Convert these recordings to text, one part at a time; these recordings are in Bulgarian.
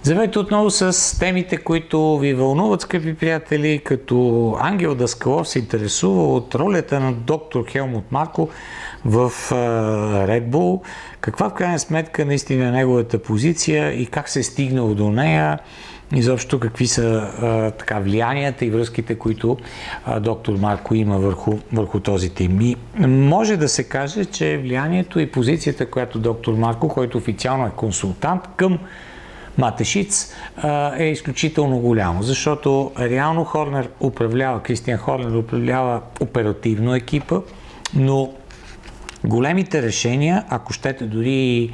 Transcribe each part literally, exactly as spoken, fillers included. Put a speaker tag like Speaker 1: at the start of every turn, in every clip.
Speaker 1: Здравейте отново с темите, които ви вълнуват, скъпи приятели, като Ангел Даскалов се интересува от ролята на доктор Хелмут Марко в Red Bull. Каква в крайна сметка наистина е неговата позиция и как се е стигнало до нея? Изобщо какви са а, така, влиянията и връзките, които а, доктор Марко има върху, върху този тим. И може да се каже, че влиянието и позицията, която доктор Марко, който официално е консултант към Матешиц, е изключително голямо, защото реално Хорнер управлява, Кристиан Хорнер управлява оперативно екипа, но големите решения, ако щете дори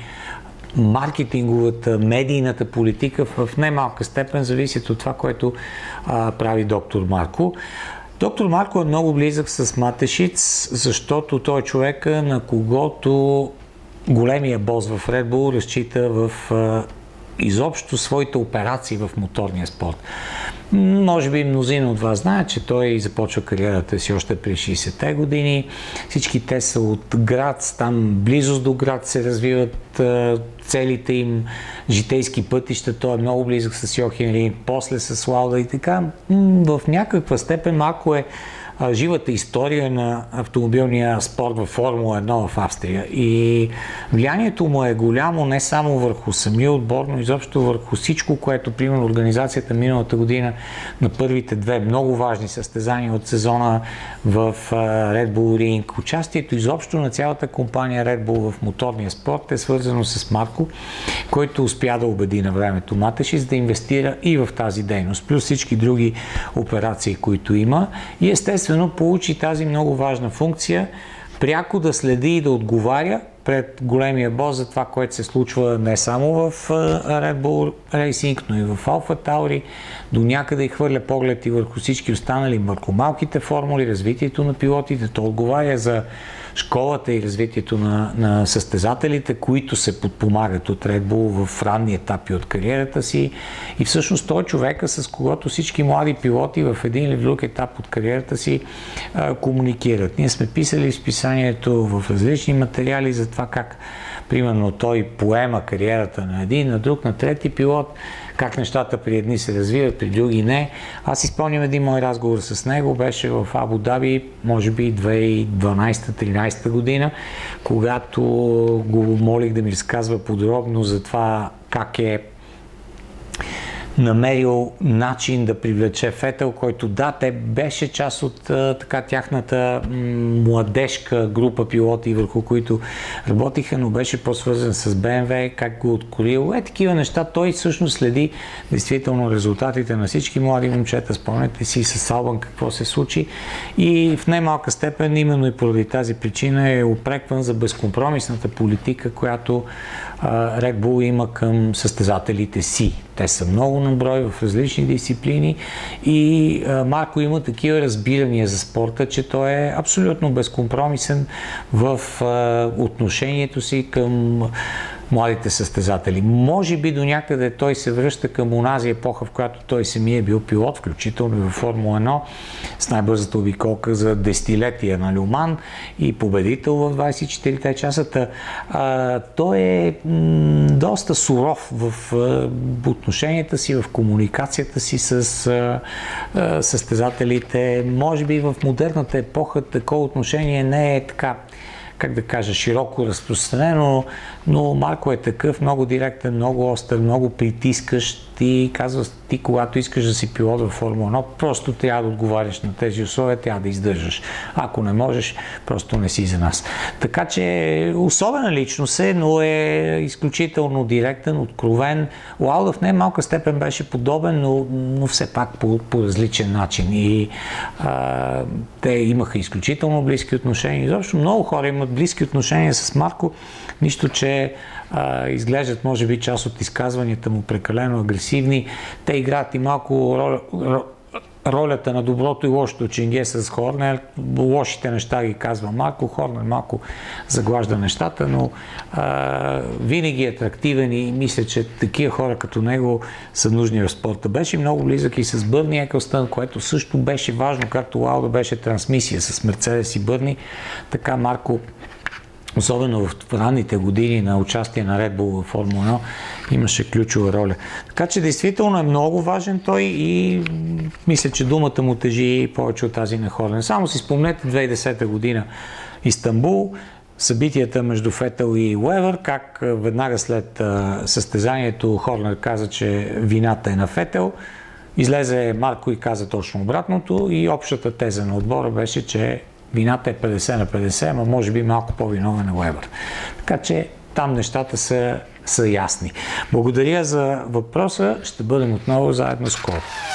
Speaker 1: маркетинговата, медийната политика в немалка степен зависят от това, което а, прави доктор Марко. Доктор Марко е много близък с Матешиц, защото той е човека, на когото големия бос в Red Bull разчита в а, изобщо своите операции в моторния спорт. Може би мнозина от вас знаят, че той започва кариерата си още при шейсетте години. Всички те са от град, там близост до град се развиват целите им житейски пътища. Той е много близък с Йохим Рийн, после с Лауда и така. В някаква степен малко е живата история на автомобилния спорт във Формула едно в Австрия. И влиянието му е голямо не само върху самия отбор, но изобщо върху всичко, което, примерно, организацията миналата година на първите две много важни състезания от сезона в Red Bull Ring. Участието изобщо на цялата компания Red Bull в моторния спорт е свързано с Марко, който успя да убеди на времето Матешиц да инвестира и в тази дейност, плюс всички други операции, които има. И естествено получи тази много важна функция пряко да следи и да отговаря пред големия бос за това, което се случва не само в Red Bull Racing, но и в Alpha Tauri, до някъде и хвърля поглед и върху всички останали, върху малките формули, развитието на пилотите. То отговаря за школата и развитието на, на състезателите, които се подпомагат от Red Bull в ранни етапи от кариерата си. И всъщност той е човека, с когото всички млади пилоти в един или друг етап от кариерата си а, комуникират. Ние сме писали в списанието в различни материали за това как, примерно, той поема кариерата на един, на друг, на трети пилот, как нещата при едни се развиват, при други не. Аз изпълням един мой разговор с него, беше в Абу Даби, може би две хиляди и дванадесета-тринадесета година, когато го молих да ми разказва подробно за това как е намерил начин да привлече Фетел, който да, те беше част от а, така тяхната м- младежка група пилоти, върху които работиха, но беше по-свързан с Б М В, как го откорил. Е, такива неща. Той всъщност следи действително резултатите на всички млади момчета. Спомняте си с Албан какво се случи. И в немалка степен, именно и поради тази причина, е упрекван за безкомпромисната политика, която а, Red Bull има към състезателите си. Те са много на брой в различни дисциплини и а, Марко има такива разбирания за спорта, че той е абсолютно безкомпромисен в а, отношението си към младите състезатели. Може би до някъде той се връща към онази епоха, в която той самия е бил пилот, включително и във Формула едно, с най-бързата обиколка за десетилетия на Люман и победител в двадесет и четирите часа. А, той е м, доста суров в а, отношенията си, в комуникацията си с а, а, състезателите. Може би в модерната епоха такова отношение не е така, как да кажа, широко разпространено, но Марко е такъв, много директен, много остър, много притискащ и казва, ти когато искаш да си пилот във Формула едно, просто трябва да отговаряш на тези условия, трябва да издържаш. Ако не можеш, просто не си за нас. Така че особена личност е, но е изключително директен, откровен. Лауда в не малка степен беше подобен, но, но все пак по, по различен начин. И а, те имаха изключително близки отношения. Изобщо много хора имат близки отношения с Марко, нищо, че а, изглеждат, може би, част от изказванията му прекалено агресивни. Те играят и малко роля, ролята на доброто и лошото ченге с Хорнер. Лошите неща ги казва Марко, Хорнер малко заглажда нещата, но а, винаги е атрактивен и мисля, че такива хора като него са нужни в спорта. Беше много близък и с Бърни Екълстън, което също беше важно, както Лауда беше трансмисия с Мерцедес и Бърни. Така Марко особено в ранните години на участие на Red Bull в Формула едно, имаше ключова роля. Така че действително е много важен той и мисля, че думата му тежи повече от тази на Хорлер. Само си спомнете две хиляди и десета година Истанбул, събитията между Фетел и Уебър, как веднага след състезанието Хорлер каза, че вината е на Фетел. Излезе Марко и каза точно обратното и общата теза на отбора беше, че вината е петдесет на петдесет, но може би малко по-виновен е Уебър. Така че там нещата са, са ясни. Благодаря за въпроса. Ще бъдем отново заедно скоро.